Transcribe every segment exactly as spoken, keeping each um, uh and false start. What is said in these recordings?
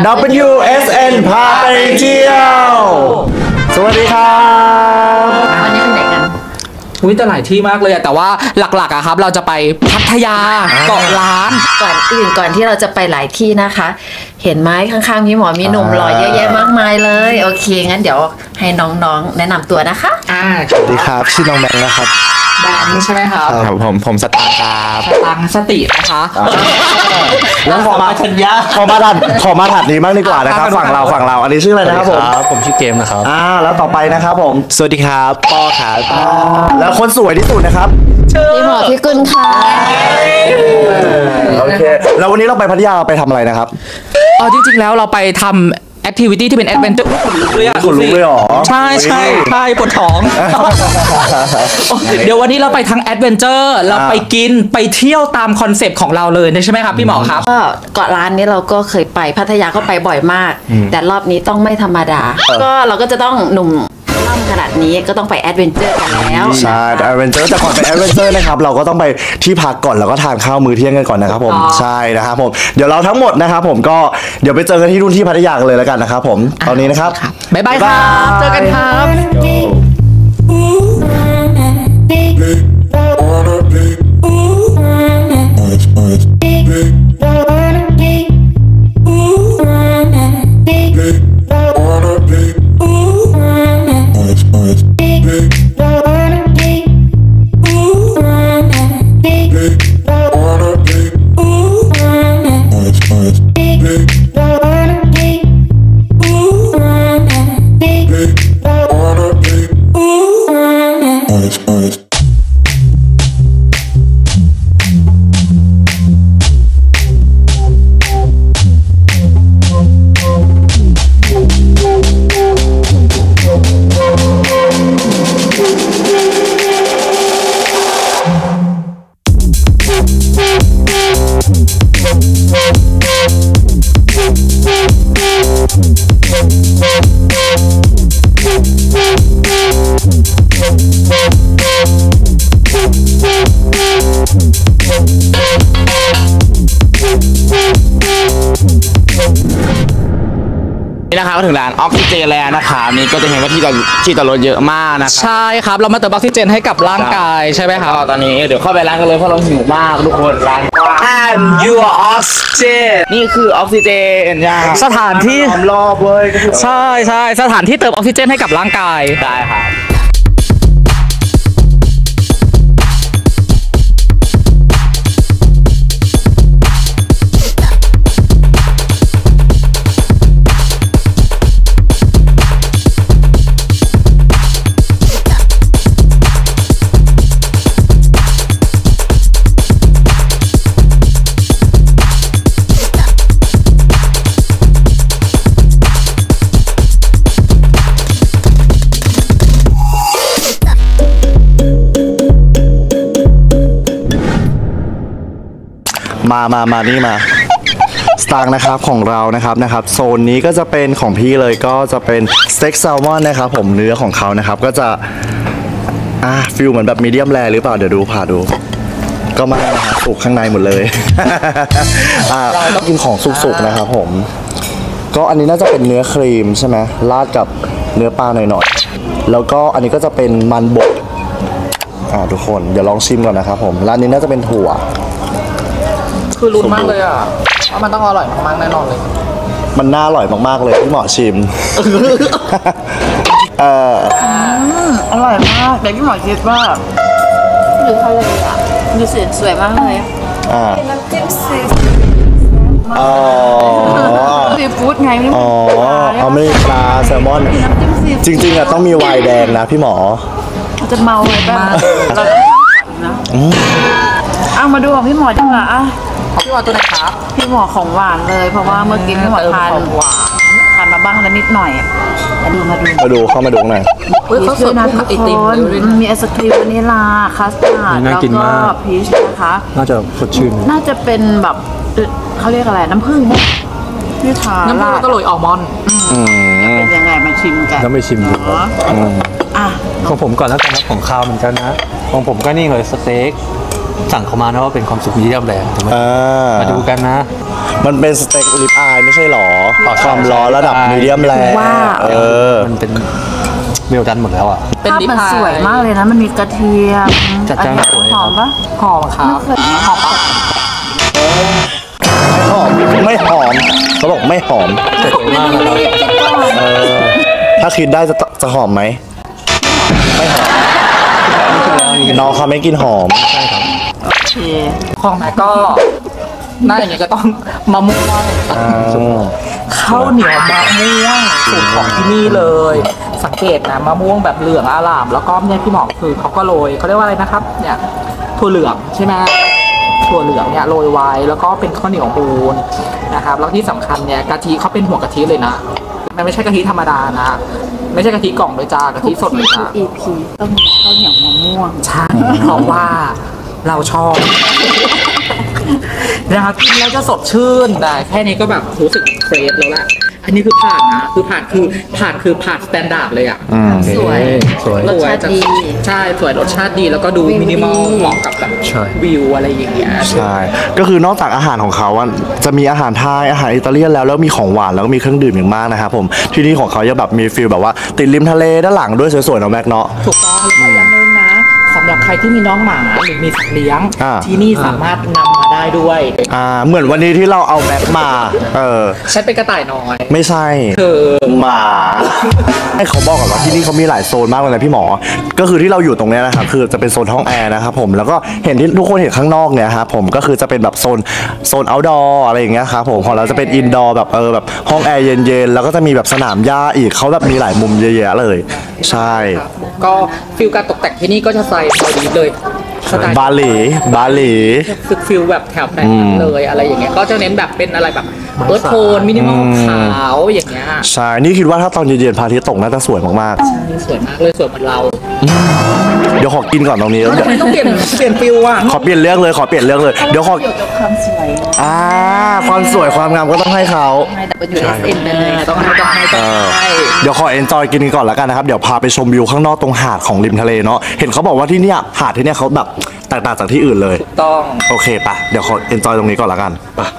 ดับเบิลยู เอส เอ็น พาไปเที่ยวสวัสดีครับวันนี้เป็นไหนกันอุ้ยแต่หลายที่มากเลยอะแต่ว่าหลักๆอะครับเราจะไปพัทยาเกาะล้านก่อนอื่นก่อนที่เราจะไปหลายที่นะคะเห็นไหมข้างๆพี่หมอมีหนุ่มหล่อเยอะแยะมากมายเลยโอเคงั้นเดี๋ยวให้น้องๆแนะนำตัวนะคะอ่าสวัสดีครับชื่อน้องแบงค์นะครับแบงค์ใช่ไหมครับครับผมผมสตางค์ครับสตางค์สตินะคะแล้วขอมาชัญญาขอมาถัดขอมาถัดนี้บ้างดีกว่านะครับฝั่งเราฝั่งเราอันนี้ชื่ออะไรนะครับผมผมชื่อเกมนะครับอ่าแล้วต่อไปนะครับผมสวัสดีครับปอครับแล้วคนสวยที่สุดนะครับพี่หมอพี่กุลค่ะโอเคแล้ววันนี้เราไปพัทยาเราไปทำอะไรนะครับอ๋อจริงๆแล้วเราไปทำแอคทิวิตี้ที่เป็นแอดเวนเจอร์ขนลุกเลยอ่ะขนลุกเลยหรอใช่ใช่ใช่ปวดท้องเดี๋ยววันนี้เราไปทั้งแอดเวนเจอร์เราไปกินไปเที่ยวตามคอนเซปต์ของเราเลยใช่ไหมครับพี่หมอครับก็เกาะล้านนี้เราก็เคยไปพัทยาก็ไปบ่อยมากแต่รอบนี้ต้องไม่ธรรมดาก็เราก็จะต้องหนุ่มล่ำขนาดนี้ก็ต้องไปแอดเวนเจอร์กันแล้วใช่แอดเวนเจอร์แต่ก่อนไปแอดเวนเจอร์นะครับเราก็ต้องไปที่พักก่อนแล้วก็ทานข้าวมื้อเที่ยงกันก่อนนะครับผมใช่นะครับผมเดี๋ยวเราทั้งหมดนะครับผมก็เดี๋ยวไปเจอกันที่รุ่นที่พัทยากันเลยแล้วกันนะครับผมตอนนี้นะครับบ๊ายบายครับเจอกันครับนี่นะครับถึงร้านออกซิเจนแล้วนะคะนี่ก็จะเห็นว่าที่จอดที่จอดรถเยอะมากนะครับใช่ครับเรามาเติมออกซิเจนให้กับร่างกายใช่ไหมครับตอนนี้เดี๋ยวเข้าไปร้านกันเลยเพราะเราหิวมากทุกคนร้าน and your oxygen นี่คือออกซิเจนสถานที่รอบเลยใช่ใช่สถานที่เติมออกซิเจนให้กับร่างกายได้ครับมามามานี่มาสตางค์นะครับของเรานะครับนะครับโซนนี้ก็จะเป็นของพี่เลยก็จะเป็นสเต็กแซลมอนนะครับผมเนื้อของเขานะครับก็จะอ่าฟิลเหมือนแบบมีเดียมแรร์หรือเปล่าเดี๋ยวดูผ่าดูก็มานะครับสุกข้างในหมดเลยอ่าต้องกินของสุกๆนะครับผมก็อันนี้น่าจะเป็นเนื้อครีมใช่ไหมราดกับเนื้อปลาหน่อยๆแล้วก็อันนี้ก็จะเป็นมันบดอ่าทุกคนเดี๋ยวลองชิมก่อนนะครับผมร้านนี้น่าจะเป็นถั่วคือลุ้นมากเลยอ่ะว่ามันต้องอร่อยมากๆแน่นอนเลยมันน่าอร่อยมากๆเลยที่เหมาะชิมเอออร่อยมากแต่พี่หมอคิดว่าดูทะเลอ่ะดูสวยสวยมากเลยอ่าน้ำจิ้มซีอ๋อซีฟู้ดไงไม่อ๋อเอาไม่ปลาแซลมอนจริงๆอ่ะต้องมีไวน์แดงนะพี่หมอจะเมาเลยป่ะเรานะเอามาดูของพี่หมอดีกว่าอ่ะพี่หมอตัวไหนครับพี่หมอของหวานเลยเพราะว่าเมื่อกี้พี่หมอทานหวานทานมาบ้างแล้วนิดหน่อยมาดูมาดูมาดูเข้ามาดูหน่อยเขาเสิร์ฟทุกคนมีไอศครีมวานิลาคัสตาร์ดแล้วก็พีชนะคะน่าจะสดชื่นน่าจะเป็นแบบเขาเรียกอะไรน้ำผึ้งที่ทานน้ำผึ้งแล้วก็โรยอัลมอนด์เป็นยังไงมาชิมกันก็ไม่ชิมดูอ่ะของผมก่อนแล้วกันนะของข้าวเหมือนกันนะของผมก็นี่เลยสเต็กสั่งเขามานะว่าเป็นความสุขมีเดียมแรงถูกไหมอ่ามาดูกันนะมันเป็นสเต็กลิปอายไม่ใช่หรอความร้อนระดับมีเดียมแรงว้าวเออมันเป็นเวลดันหมดแล้วอ่ะเป็นภาพลิปมันอายสวยมากเลยนะ มันมีกระเทียมจัดจ้านอันนี้สวยหอมปะหอมครับหอมปะหอมไม่หอมเขาบอกไม่หอมสวยมากนะครับเออถ้าคิดได้จะจะหอมไหมไม่หอมน้องเขาไม่กินหอมโอเคของแม่ก็หน้าอย่างเงี้ยก็ต้องมะม่วง ข้าวเหนียวมะม่วงสูตรของที่นี่เลย สังเกตนะมะม่วงแบบเหลืองอร่าม แล้วก็เนี่ยพี่หมอกคือเขาก็โรยเขาเรียกว่าอะไรนะครับเนี่ยถั่วเหลืองใช่ไหมถั่วเหลืองเนี่ยโรยไว้แล้วก็เป็นข้าวเหนียวมูนนะครับแล้วที่สำคัญเนี่ยกะทิเขาเป็นหัวกะทิเลยนะมันไม่ใช่กะทิธรรมดานะไม่ใช่กะทิกล่องเลยจ้ากะทิสดเลยจ้าอีพีต้องมีข้าวเหนียวมะม่วงใช่เพราะว่าเราชอบนะครับกินแล้วจะสดชื่นแต่แค่นี้ก็แบบรู้สึกเฟรชแล้วแหละอันนี้คือผ่านนะคือผ่านคือผ่านคือผ่านสแตนดาร์ดเลยอ่ะสวยสวยรสชาติดีใช่สวยรสชาติดีแล้วก็ดูวิวมินิมอลดีเหมาะกับแบบใช่วิวอะไรอย่างเงี้ยใช่ ก็คือนอกจากอาหารของเขาอะจะมีอาหารไทยอาหารอิตาเลียนแล้วแล้วมีของหวานแล้วก็มีเครื่องดื่มอย่างมากนะครับผมที่นี่ของเขาจะแบบมีฟิลแบบว่าติดริมทะเลด้านหลังด้วยสวยๆเนาะแม็กเนาะถูกต้องแล้วก็อย่างหนึงนะสำหรับใครที่มีน้องหมาหรือมีสัตว์เลี้ยงอ่าที่นี่สามารถนำมาได้ด้วยอ่าเหมือนวันนี้ที่เราเอาแม็กมาเออฉันเป็นกระต่ายน้อยไม่ใช่คือหมาให้เขาบอกก่อนว่าที่นี่เขามีหลายโซนมากเลยนะพี่หมอ ก็คือที่เราอยู่ตรงเนี้ยนะครับคือจะเป็นโซนห้องแอร์นะครับผมแล้วก็เห็นที่ทุกคนเห็นข้างนอกเนี่ยครับผมก็คือจะเป็นแบบโซนโซน outdoor อะไรอย่างเงี้ยครับผมของเราจะเป็น indoor แบบเออแบบห้องแอร์เย็นๆแล้วก็จะมีแบบสนามหญ้าอีกเขาแบบมีหลายมุมเยอะแยะเลย ใช่ก็ฟิลการตกแต่งที่นี่ก็จะใส่พอดีเลยสไตล์บาหลีบาหลีฟิลฟิลแบบแถวแบบนั้นเลยอะไรอย่างเงี้ยก็จะเน้นแบบเป็นอะไรแบบเอิร์ธโทนมินิมอลขาวอย่างเงี้ยใช่นี่คิดว่าถ้าตอนเย็นๆพระอาทิตย์ตกน่าจะสวยมากนี่สวยมากเลยสวยเหมือนเราๆเดี๋ยวขอกินก่อนตรงนี้แล้วทำเดี๋ยวไมต้องเปลี่ยนเปลี่ยนฟิลอ่ะขอเปลี่ยนเรื่องเลยขอเปลี่ยนเรื่องเลยเดี๋ยวขอเกี่ยวกับความสวยอ่าความสวยความงามก็ต้องให้เขาให้แต่เป็นยูเอสเอ็นไปเลยต้องให้ต้องให้ต้องให้เดี๋ยวขอเอนจอยกินก่อนแล้วกันนะครับ เดี๋ยวพาไปชมวิวข้างนอกตรงหาดของริมทะเลเนาะ เห็นเขาบอกว่าที่เนี่ยหาดที่เนี่ยเขาแบบแตกต่างจากที่อื่นเลยต้องโอเคปะเดี๋ยวขอเอนจอยตรงนี้ก่อนแล้วกันปะ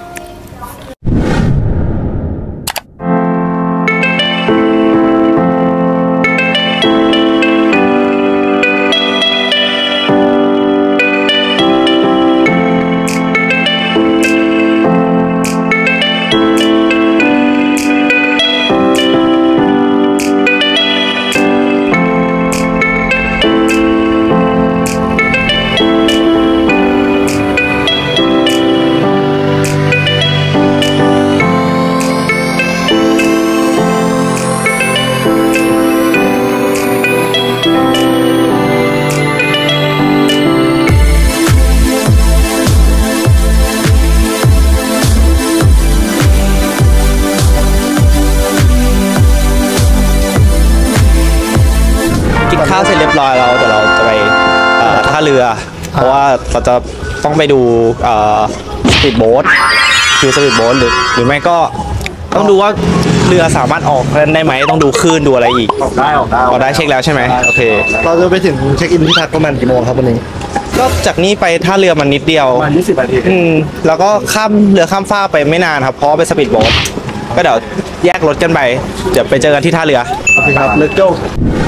กินข้าวเสร็จเรียบร้อยแล้วเดี๋ยวเราจะไปเอ่อท่าเรือ เพราะว่าเราจะต้องไปดูเอ่อสปีดโบ๊ทคือสปีดโบ๊ทหรือหรือไม่ก็ต้องดูว่าเรือสามารถออกได้ไหมต้องดูคลื่นดูอะไรอีกออกได้ออกได้ออกได้เช็คแล้วใช่ไหมโอเคเราจะไปถึงเช็คอินที่พักประมาณกี่โมงครับวันนี้ก็จากนี้ไปท่าเรือมันนิดเดียวประมาณยี่สิบนาทีอืมแล้วก็ข้ามเรือข้ามฟากไปไม่นานครับเพราะว่าเป็นสปีดโบ๊ทก็เดี๋ยวแยกรถกันไปเดี๋ยวไปเจอกันที่ท่าเรือโอเคครับ let's go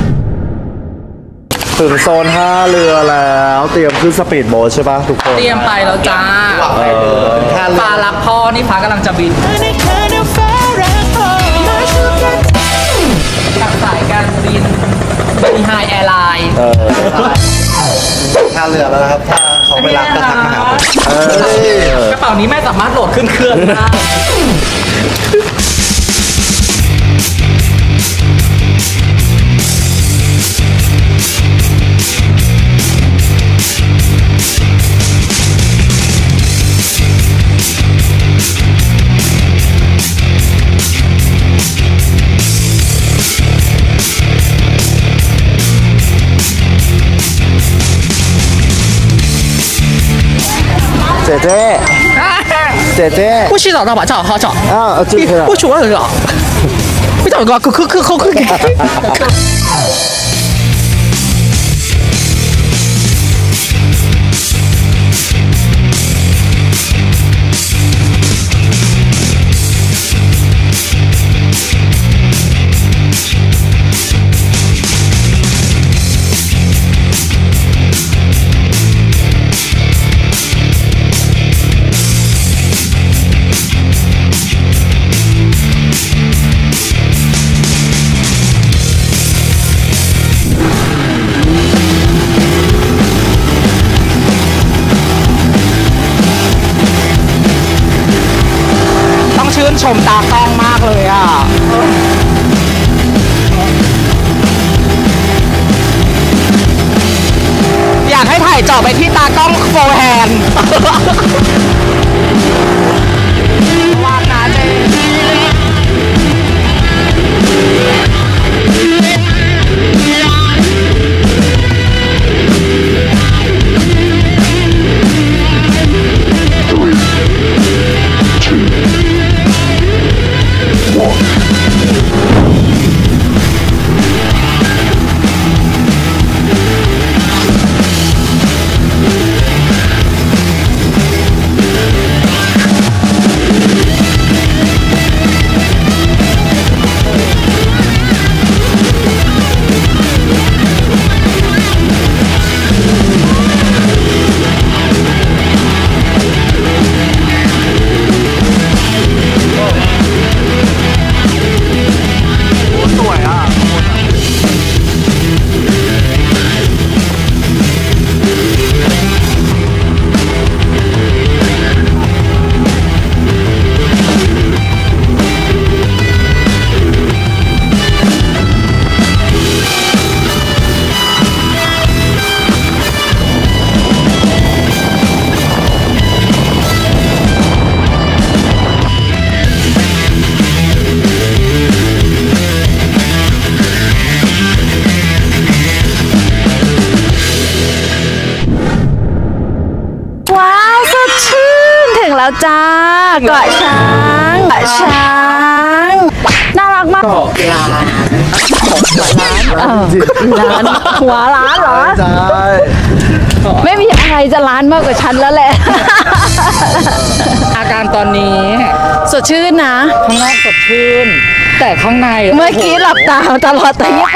ถึงโซนท่าเรือแล้วเตรียมขึ้นสปีดโบ๊ทใช่ปะทุกคนเตรียมไปแล้วจ้าปลารักพ่อนี่ฟ้ากำลังจะบินกับสายการบินบริหารแอร์ไลน์ท่าเรือแล้วนะครับ ถ้าเขาไม่รักก็ทักมาหาผมกระเป๋านี้ไม่สามารถโหลดขึ้นเครื่องได้เจ๊เจ๊เจ๊เจ๊不洗澡的吧，这好好找。 อ้าวจุดเถอะ不洗我找。不找个，可可可可可。 เมตากล้องมากเลยอ่ะอยากให้ถ่ายเจาะไปที่ตากล้องโฟร์แฮนด์วางนะเจแล้วจ้าเกาะช้างเกาะช้างน่ารักมากเกาะร้านเออร้านหัวร้านเหรอใช่ไม่มีอะไรจะร้านมากกว่าฉันแล้วแหละอาการตอนนี้สดชื่นนะข้างนอกสดชื่นแต่ข้างในเมื่อกี้หลับตาตลอดแต่ยัง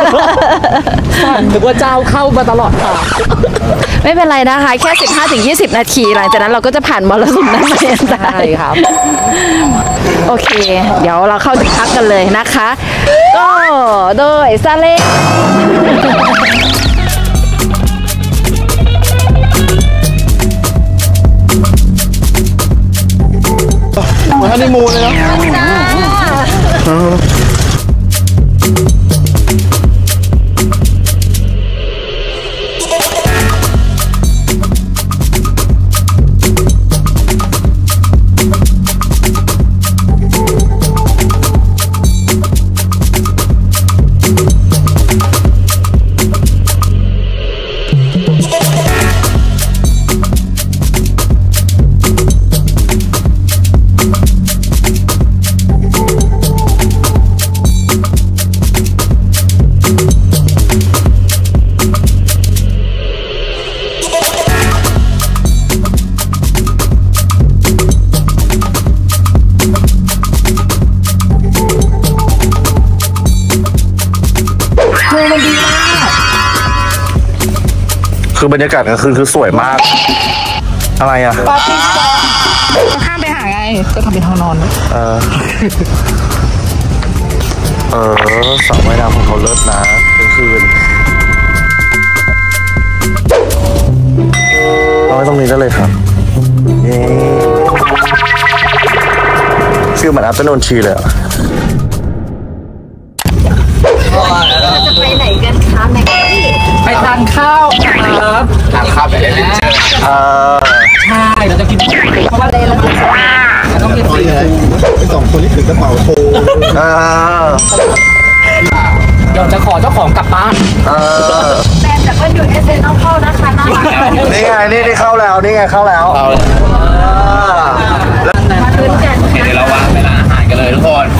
ถือว่าเจ้าเข้ามาตลอดค่ะไม่เป็นไรนะคะแค่ สิบห้าถึงยี่สิบ นาทีหลังจากนั้นเราก็จะผ่านมรสุมนั้นไปได้ครับโอเคเดี๋ยวเราเข้าที่พักกันเลยนะคะก็โดยซาเล้งเหมือนฮันนีมูนเลยนะคือบรรยากาศกลางคืนคือสวยมากอะไรอ่ะปาร์ตี้ก็ข้ามไปหาไงก็ทำเป็นห้องนอนเออเออสระว่ายน้ำของเขาเลิศนะกลางคืนเอาไว้ตรงนี้ได้เลยครับเย้ฟีลเหมือนอัพเตอร์นูนทีเลยอ่ะจะไปไหนกันคะแม็กกี้ไปทานข้าวครับทานข้าวแบบเล่นเจอเออใช่เราจะกินเพราะว่าเลยเราต้องกินสี่ไปสองคนที่ถือกระเป๋าโทรเออเดี๋ยวจะขอเจ้าของกลับบ้านเออแต่แต่ก็อยู่เอสเอ็นเอาเข้านะคะน่ารักนี่ไงนี่นี่เข้าแล้วนี่ไงเข้าแล้วมาลุ้นกันเดี๋ยวเราวางเวลาอาหารกันเลยทุกคน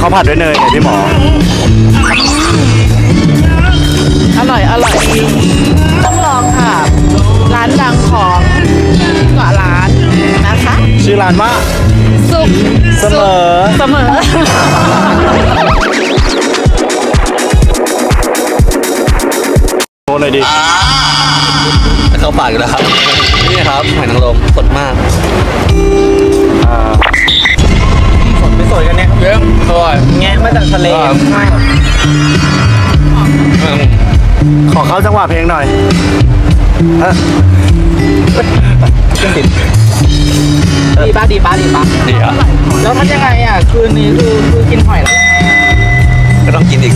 าวผัดด้วยเนยไงพี่หมออร่อยอร่อยต้องลองค่ะ ร้านดังของเกาะล้านนะคะชื่อร้านว่าสุกเสมอเสมอโชว์หน่อยดิเข้าปากอยู่แล้วครับ นี่ครับหอยนางรมสดมากไม่สวยกันเนี่ยเยี่ยมอร่อยแงะมาจากทะเลขอเข้าจังหวะเพลงหน่อยเอ้อดีป้าดีป้าดีป้าดีอ่ะแล้วทำยังไงอ่ะ คืนนี้คือคือกินหอยแล้วก็ต้องกินอีก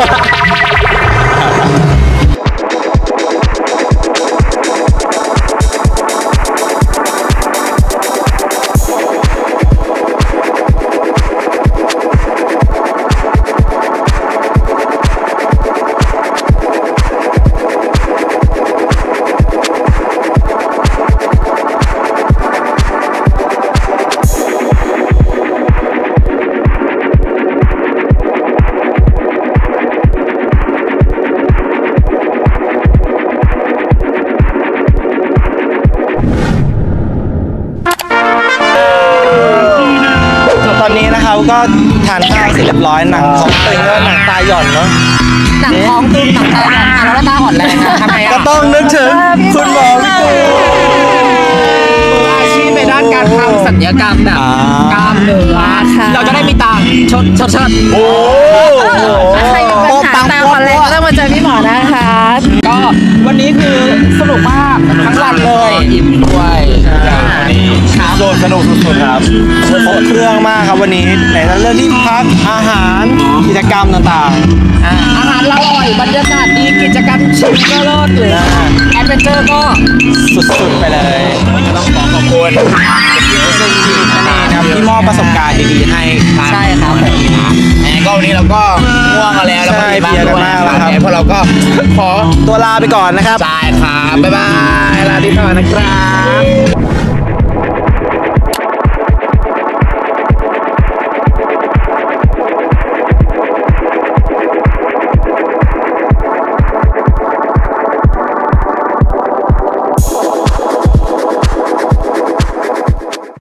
ตอนนี้นะครับก็ทานข้าวเสร็จเรียบร้อยหนังของตึงก็หนังตาหย่อนเนาะหนังท้องตึงหนังตาอ่อนแล้วตาอ่อนแรงนะทำไมก็อ่ะต้องนึกถึงคุณหมอวิกูมืออาชีพในด้านการทำศัลยกรรมแบบกล้ามเนื้อเราจะได้มีตังค์ชดชดชดโอ้ใครมีปัญหาตาอ่อนแรงก็ต้องมาเจอพี่หมอนะคะก็วันนี้คือสนุกมากทั้งวันเลยอิ่มด้วยวันนี้โดดสนุกสุดๆครับครบเครื่องมากครับวันนี้ไหนจะเรื่องที่พักอาหารกิจกรรมต่างอ่าอาหารเราอร่อยบรรยากาศดีกิจกรรมชิลก็เลิศเลยแอดเวนเจอร์ก็ๆ สุดๆไปเลยก็ต้องขอขอบคุณซึ่งทีมนั่นเองนะครับที่มอบประสบการณ์ดีๆให้ใช่ครับผมก็วันนี้เราก็ง่วงกันแล้วแล้วก็ใช่มีบ้างเพลียกันด้วยมากแล้วครับเพราะเราก็ขอตัวลาไปก่อนนะครับใช่ครับบ๊ายบายลาที่ต่อนะครับ